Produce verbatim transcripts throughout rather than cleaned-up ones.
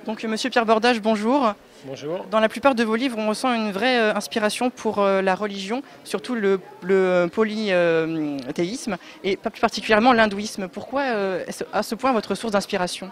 Donc Monsieur Pierre Bordage, bonjour. Bonjour. Dans la plupart de vos livres, on ressent une vraie euh, inspiration pour euh, la religion, surtout le, le polythéisme et pas plus particulièrement l'hindouisme. Pourquoi euh, est-ce à ce point votre source d'inspiration?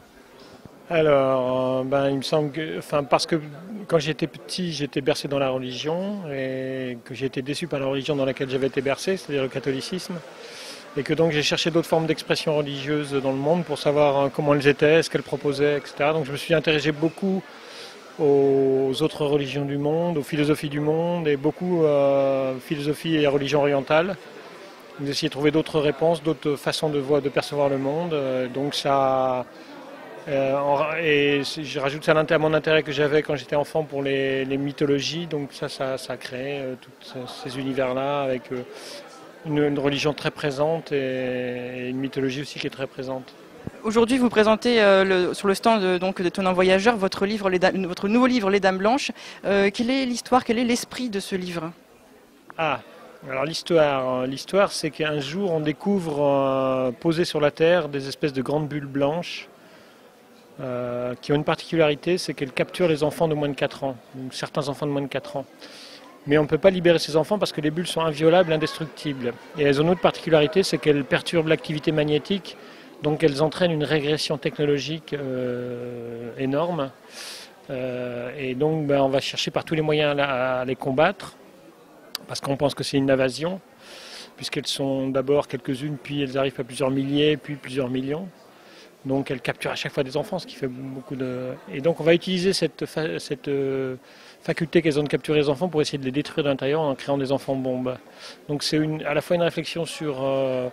Alors, euh, ben, il me semble que, enfin, parce que quand j'étais petit, j'étais bercé dans la religion et que j'ai été déçu par la religion dans laquelle j'avais été bercé, c'est-à-dire le catholicisme, et que donc j'ai cherché d'autres formes d'expression religieuse dans le monde pour savoir euh, comment elles étaient, ce qu'elles proposaient, et cetera. Donc je me suis intéressé beaucoup aux autres religions du monde, aux philosophies du monde et beaucoup euh, philosophie et religion orientale. J'ai essayé de trouver d'autres réponses, d'autres façons de voir, de percevoir le monde. Donc ça, euh, et je rajoute ça à mon intérêt que j'avais quand j'étais enfant pour les, les mythologies. Donc ça, ça, ça a créé euh, tous ces univers-là avec euh, une, une religion très présente et, et une mythologie aussi qui est très présente. Aujourd'hui, vous présentez euh, le, sur le stand de, donc, d'Étonnants Voyageurs votre, livre, les Dames, votre nouveau livre, Les Dames Blanches. Euh, quelle est l'histoire, quel est l'esprit de ce livre? Ah, alors l'histoire, l'histoire c'est qu'un jour on découvre euh, posées sur la Terre des espèces de grandes bulles blanches euh, qui ont une particularité, c'est qu'elles capturent les enfants de moins de quatre ans, ou certains enfants de moins de quatre ans. Mais on ne peut pas libérer ces enfants parce que les bulles sont inviolables, indestructibles. Et elles ont une autre particularité, c'est qu'elles perturbent l'activité magnétique. Donc elles entraînent une régression technologique euh, énorme. Euh, et donc ben, on va chercher par tous les moyens à, à les combattre, parce qu'on pense que c'est une invasion, puisqu'elles sont d'abord quelques-unes, puis elles arrivent à plusieurs milliers, puis plusieurs millions. Donc elles capturent à chaque fois des enfants, ce qui fait beaucoup de... Et donc on va utiliser cette, fa... cette euh, faculté qu'elles ont de capturer les enfants pour essayer de les détruire de l'intérieur en créant des enfants bombes. Donc c'est une... à la fois une réflexion sur... Euh,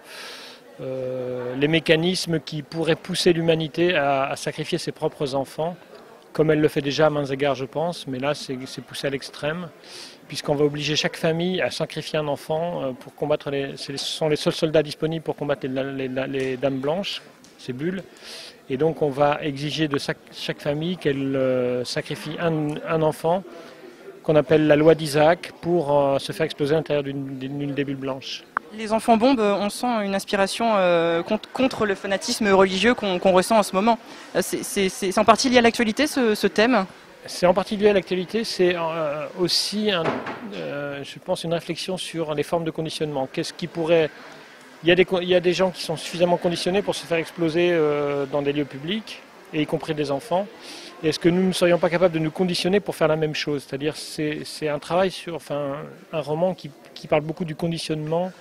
Euh, les mécanismes qui pourraient pousser l'humanité à, à sacrifier ses propres enfants, comme elle le fait déjà à mains égards, je pense, mais là c'est poussé à l'extrême, puisqu'on va obliger chaque famille à sacrifier un enfant pour combattre les... Ce sont les seuls soldats disponibles pour combattre les, les, les dames blanches, ces bulles, et donc on va exiger de chaque, chaque famille qu'elle euh, sacrifie un, un enfant, qu'on appelle la loi d'Isaac, pour euh, se faire exploser à l'intérieur d'une des bulles blanches. Les enfants bombes, on sent une inspiration euh, contre, contre le fanatisme religieux qu'on qu'on ressent en ce moment. C'est en partie lié à l'actualité, ce, ce thème? C'est en partie lié à l'actualité, c'est euh, aussi, un, euh, je pense, une réflexion sur les formes de conditionnement. Qu'est-ce qui pourrait... Il y, a des, il y a des gens qui sont suffisamment conditionnés pour se faire exploser euh, dans des lieux publics, et y compris des enfants. Est-ce que nous ne serions pas capables de nous conditionner pour faire la même chose? C'est-à-dire c'est un travail sur, enfin, un roman qui, qui parle beaucoup du conditionnement,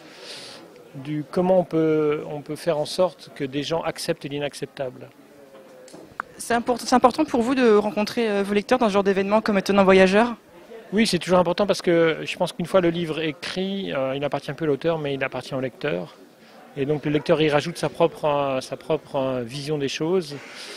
du comment on peut, on peut faire en sorte que des gens acceptent l'inacceptable. C'est import, important pour vous de rencontrer vos lecteurs dans ce genre d'événement comme Étonnants Voyageurs? Oui, c'est toujours important parce que je pense qu'une fois le livre écrit, euh, il appartient peu à l'auteur, mais il appartient au lecteur. Et donc le lecteur y rajoute sa propre, euh, sa propre euh, vision des choses.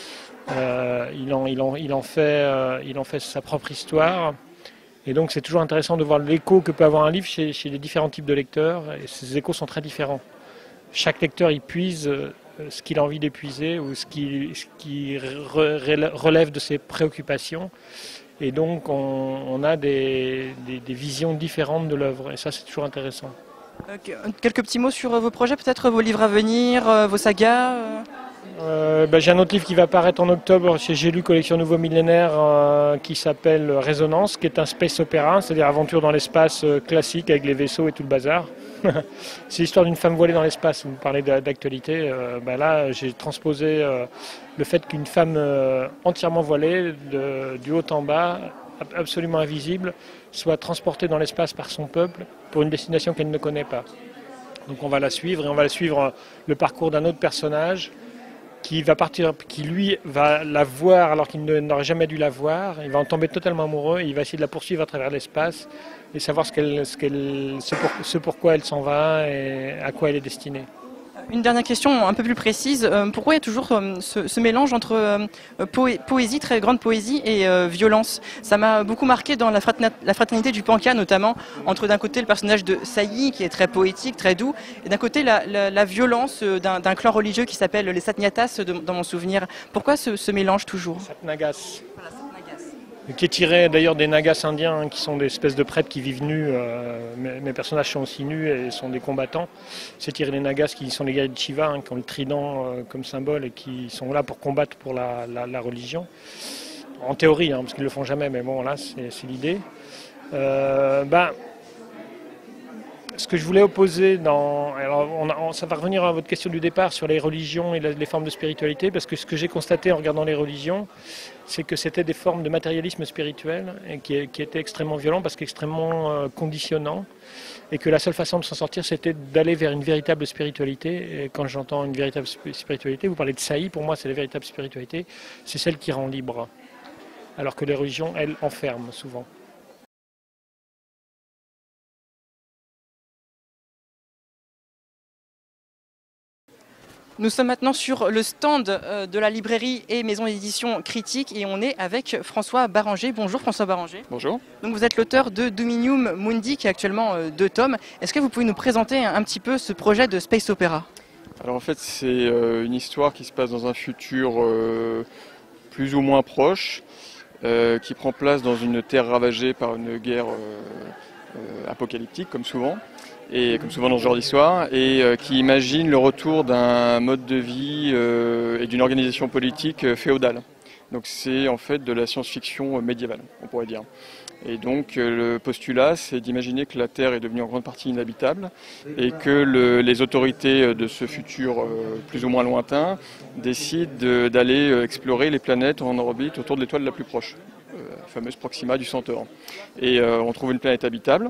Euh, il, en, il, en, il, en fait, euh, il en fait sa propre histoire. Et donc c'est toujours intéressant de voir l'écho que peut avoir un livre chez, chez les différents types de lecteurs. Et ces échos sont très différents. Chaque lecteur y puise ce qu'il a envie d'épuiser ou ce qui, ce qui relève de ses préoccupations. Et donc on, on a des, des, des visions différentes de l'œuvre. Et ça c'est toujours intéressant. Euh, quelques petits mots sur vos projets, peut-être vos livres à venir, vos sagas euh... Euh, ben, j'ai un autre livre qui va paraître en octobre chez J'ai lu, collection Nouveau Millénaire, euh, qui s'appelle Résonance, qui est un space opéra, c'est-à-dire aventure dans l'espace euh, classique avec les vaisseaux et tout le bazar. C'est l'histoire d'une femme voilée dans l'espace. Vous parlez d'actualité. Euh, ben là, j'ai transposé euh, le fait qu'une femme euh, entièrement voilée, de, du haut en bas, absolument invisible, soit transportée dans l'espace par son peuple pour une destination qu'elle ne connaît pas. Donc on va la suivre et on va la suivre le parcours d'un autre personnage qui va partir, qui lui va la voir alors qu'il n'aurait jamais dû la voir. Il va en tomber totalement amoureux et il va essayer de la poursuivre à travers l'espace et savoir ce, qu'elle, ce, qu'elle, ce, pour, ce pourquoi elle s'en va et à quoi elle est destinée. Une dernière question un peu plus précise. Euh, pourquoi il y a toujours euh, ce, ce mélange entre euh, poé poésie, très grande poésie, et euh, violence? Ça m'a beaucoup marqué dans la, la fraternité du Panca, notamment, entre d'un côté le personnage de Saï, qui est très poétique, très doux, et d'un côté la, la, la violence d'un clan religieux qui s'appelle les Satnyatas, de, dans mon souvenir. Pourquoi ce, ce mélange toujours? Satnagas. Voilà, Satnagas. qui est tiré d'ailleurs des Nagas indiens, hein, qui sont des espèces de prêtres qui vivent nus. Euh, mes, mes personnages sont aussi nus et sont des combattants. C'est tiré des Nagas qui sont les guerriers de Shiva, hein, qui ont le trident euh, comme symbole et qui sont là pour combattre pour la, la, la religion. En théorie, hein, parce qu'ils ne le font jamais, mais bon, là, c'est l'idée. Euh, ben, ce que je voulais opposer dans... Alors on a, on, ça va revenir à votre question du départ sur les religions et la, les formes de spiritualité, parce que ce que j'ai constaté en regardant les religions, c'est que c'était des formes de matérialisme spirituel et qui, qui étaient extrêmement violents parce qu'extrêmement euh, conditionnants, et que la seule façon de s'en sortir, c'était d'aller vers une véritable spiritualité. Et quand j'entends une véritable spiritualité, vous parlez de saï, pour moi c'est la véritable spiritualité, c'est celle qui rend libre, alors que les religions, elles, enferment souvent. Nous sommes maintenant sur le stand de la librairie et maison d'édition Critique et on est avec François Baranger. Bonjour François Baranger. Bonjour. Donc vous êtes l'auteur de Dominium Mundi qui est actuellement deux tomes. Est-ce que vous pouvez nous présenter un petit peu ce projet de space opéra? Alors en fait c'est une histoire qui se passe dans un futur euh, plus ou moins proche, euh, qui prend place dans une terre ravagée par une guerre euh, euh, apocalyptique comme souvent. Et comme souvent dans ce genre d'histoire, et euh, qui imagine le retour d'un mode de vie euh, et d'une organisation politique euh, féodale. Donc c'est en fait de la science-fiction médiévale, on pourrait dire. Et donc euh, le postulat, c'est d'imaginer que la Terre est devenue en grande partie inhabitable et que le, les autorités de ce futur euh, plus ou moins lointain décident d'aller de, explorer les planètes en orbite autour de l'étoile la plus proche, euh, la fameuse Proxima du Centaure. Et euh, on trouve une planète habitable.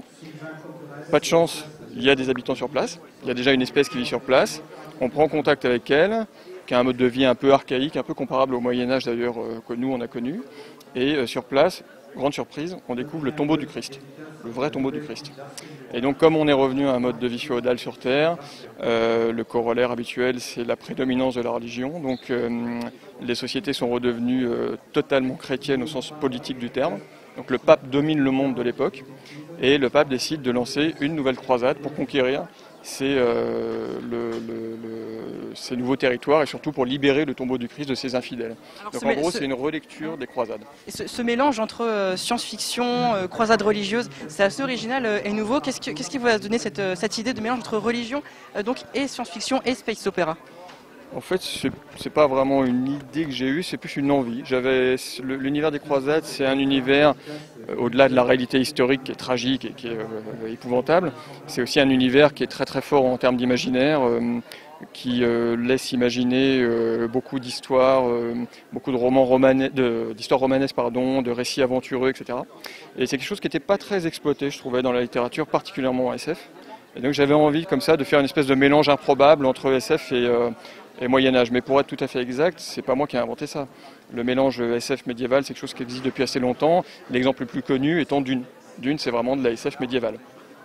Pas de chance, il y a des habitants sur place, il y a déjà une espèce qui vit sur place, on prend contact avec elle, qui a un mode de vie un peu archaïque, un peu comparable au Moyen-Âge d'ailleurs que nous on a connu, et euh, sur place, grande surprise, on découvre le tombeau du Christ, le vrai tombeau du Christ. Et donc comme on est revenu à un mode de vie féodal sur Terre, euh, le corollaire habituel c'est la prédominance de la religion, donc euh, les sociétés sont redevenues euh, totalement chrétiennes au sens politique du terme. Donc le pape domine le monde de l'époque et le pape décide de lancer une nouvelle croisade pour conquérir ces, euh, le, le, le, ces nouveaux territoires et surtout pour libérer le tombeau du Christ de ses infidèles. Alors, donc en gros ce... c'est une relecture des croisades. Et ce, ce mélange entre euh, science-fiction, euh, croisade religieuse, c'est assez original euh, et nouveau. Qu'est-ce qui, qu'est-ce qui vous a donné cette, cette idée de mélange entre religion euh, donc, et science-fiction et space opéra? En fait, ce n'est pas vraiment une idée que j'ai eue, c'est plus une envie. L'univers des croisades, c'est un univers, euh, au-delà de la réalité historique qui est tragique et qui est euh, épouvantable, c'est aussi un univers qui est très très fort en termes d'imaginaire, euh, qui euh, laisse imaginer euh, beaucoup d'histoires, euh, beaucoup de romans d'histoires romanesques, pardon, de récits aventureux, et cetera. Et c'est quelque chose qui n'était pas très exploité, je trouvais, dans la littérature, particulièrement en S F. Et donc j'avais envie, comme ça, de faire une espèce de mélange improbable entre S F et... Euh, et Moyen-Âge. Mais pour être tout à fait exact, c'est pas moi qui ai inventé ça. Le mélange S F médiéval, c'est quelque chose qui existe depuis assez longtemps. L'exemple le plus connu étant Dune. Dune, c'est vraiment de la S F médiévale.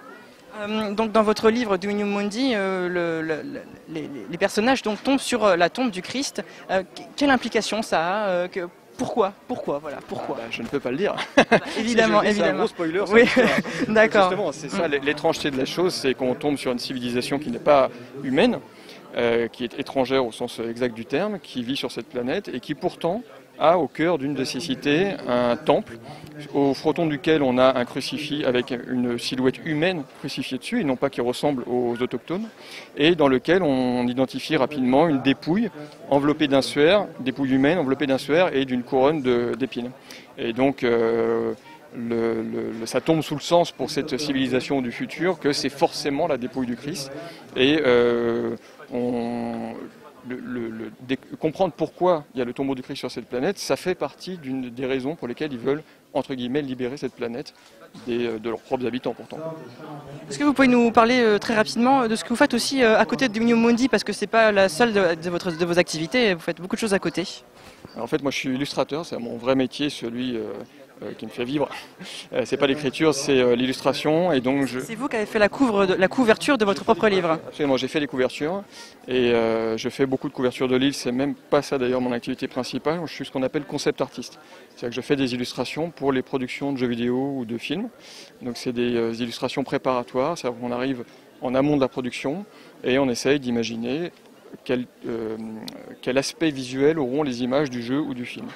Euh, donc dans votre livre Dominium Mundi, euh, le, le, le, les, les personnages donc, tombent sur la tombe du Christ. Euh, quelle implication ça a euh, que, Pourquoi Pourquoi voilà, pourquoi ah bah, Je ne peux pas le dire. Bah, évidemment, si évidemment. C'est un gros spoiler. Oui, d'accord. Justement, c'est ça l'étrangeté de la chose, c'est qu'on tombe sur une civilisation qui n'est pas humaine, Euh, qui est étrangère au sens exact du terme, qui vit sur cette planète et qui pourtant a au cœur d'une de ses cités un temple au fronton duquel on a un crucifix avec une silhouette humaine crucifiée dessus et non pas qui ressemble aux autochtones, et dans lequel on identifie rapidement une dépouille enveloppée d'un suaire, dépouille humaine enveloppée d'un suaire et d'une couronne d'épines. Et donc euh, Le, le, ça tombe sous le sens pour cette civilisation du futur que c'est forcément la dépouille du Christ. Et euh, on, le, le, le, de, comprendre pourquoi il y a le tombeau du Christ sur cette planète, ça fait partie d'une des raisons pour lesquelles ils veulent, entre guillemets, libérer cette planète des, de leurs propres habitants pourtant. Est-ce que vous pouvez nous parler euh, très rapidement de ce que vous faites aussi euh, à côté de Dominium Mundi, parce que c'est pas la seule de, de, votre, de vos activités, vous faites beaucoup de choses à côté. Alors, en fait, moi je suis illustrateur, c'est mon vrai métier, celui... Euh, Euh, qui me fait vivre. Euh, c'est pas l'écriture, c'est euh, l'illustration. Et donc je... C'est vous qui avez fait la, couvre de, la couverture de votre propre livre. Absolument, j'ai fait les couvertures et euh, je fais beaucoup de couvertures de livres. C'est même pas ça d'ailleurs mon activité principale. Je suis ce qu'on appelle concept artiste. C'est-à-dire que je fais des illustrations pour les productions de jeux vidéo ou de films. Donc c'est des euh, illustrations préparatoires. C'est-à-dire qu'on arrive en amont de la production et on essaye d'imaginer quel, euh, quel aspect visuel auront les images du jeu ou du film.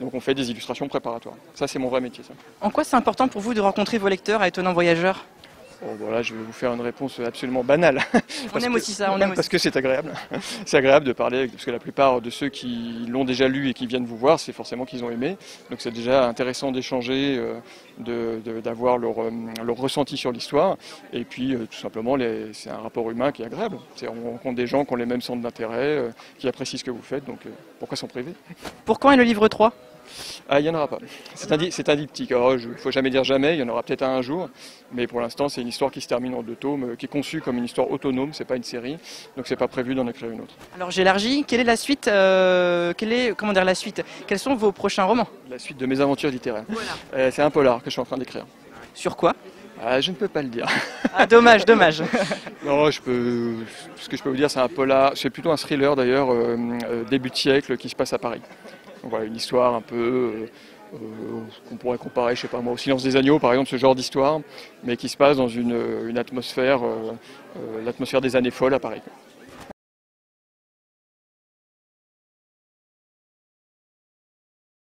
Donc on fait des illustrations préparatoires. Ça, c'est mon vrai métier, ça. En quoi c'est important pour vous de rencontrer vos lecteurs à Étonnant Voyageur? Bon, voilà, je vais vous faire une réponse absolument banale. On aime que, aussi ça, on aime Parce aussi. que c'est agréable. C'est agréable de parler, parce que la plupart de ceux qui l'ont déjà lu et qui viennent vous voir, c'est forcément qu'ils ont aimé. Donc c'est déjà intéressant d'échanger, euh, de, de, d'avoir leur, euh, leur ressenti sur l'histoire. Et puis euh, tout simplement, les, c'est un rapport humain qui est agréable. C'est, on rencontre des gens qui ont les mêmes centres d'intérêt, euh, qui apprécient ce que vous faites, donc euh, pourquoi s'en priver? Pour quand est le livre trois? Ah, il n'y en aura pas. C'est un, di- c'est un diptyque. Alors, il ne faut jamais dire jamais, il y en aura peut-être un un jour. Mais pour l'instant, c'est une histoire qui se termine en deux tomes, euh, qui est conçue comme une histoire autonome, c'est pas une série. Donc c'est pas prévu d'en écrire une autre. Alors j'élargis, quelle est la suite euh, quelle est, comment dire, la suite Quels sont vos prochains romans? La suite de mes aventures littéraires. Voilà. Euh, c'est un polar que je suis en train d'écrire. Sur quoi? Ah, je ne peux pas le dire. Ah dommage, dommage. Non, je peux. Ce que je peux vous dire, c'est un polar. C'est plutôt un thriller d'ailleurs, euh, euh, début de siècle, qui se passe à Paris. Donc, voilà, une histoire un peu euh, euh, qu'on pourrait comparer, je sais pas moi, au Silence des agneaux, par exemple, ce genre d'histoire, mais qui se passe dans une, une atmosphère, euh, euh, l'atmosphère des années folles à Paris.